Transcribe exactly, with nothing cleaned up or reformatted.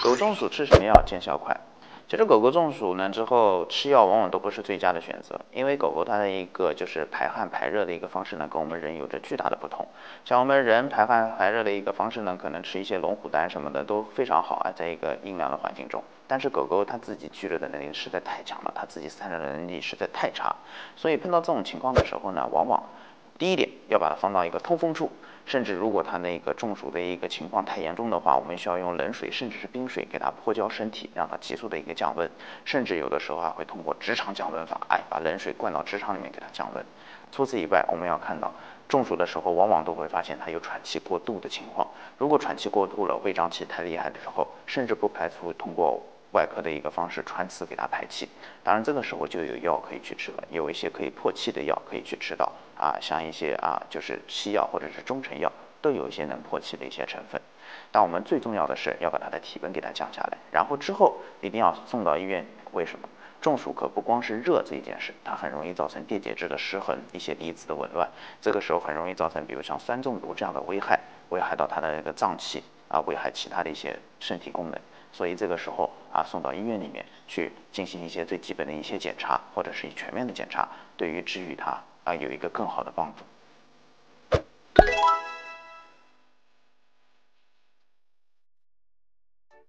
狗中暑吃什么药见效快？其实狗狗中暑呢之后吃药往往都不是最佳的选择，因为狗狗它的一个就是排汗排热的一个方式呢，跟我们人有着巨大的不同。像我们人排汗排热的一个方式呢，可能吃一些龙虎丹什么的都非常好啊，在一个阴凉的环境中。但是狗狗它自己聚热的能力实在太强了，它自己散热的能力实在太差，所以碰到这种情况的时候呢，往往第一点要把它放到一个通风处，甚至如果它那个中暑的一个情况太严重的话，我们需要用冷水甚至是冰水给它泼浇身体，让它急速的一个降温，甚至有的时候还会通过直肠降温法，哎，把冷水灌到直肠里面给它降温。除此以外，我们要看到中暑的时候，往往都会发现它有喘气过度的情况。如果喘气过度了，胃胀气太厉害的时候，甚至不排除通过外科的一个方式穿刺给它排气。当然，这个时候就有药可以去吃了，有一些可以破气的药可以去吃到啊，像一些啊就是西药或者是中成药，都有一些能破气的一些成分。但我们最重要的是要把它的体温给它降下来，然后之后一定要送到医院。为什么？中暑可不光是热这一件事，它很容易造成电解质的失衡，一些离子的紊乱，这个时候很容易造成比如像酸中毒这样的危害，危害到它的那个脏器啊，危害其他的一些身体功能。所以这个时候啊，送到医院里面去进行一些最基本的一些检查，或者是全面的检查，对于治愈它啊有一个更好的帮助。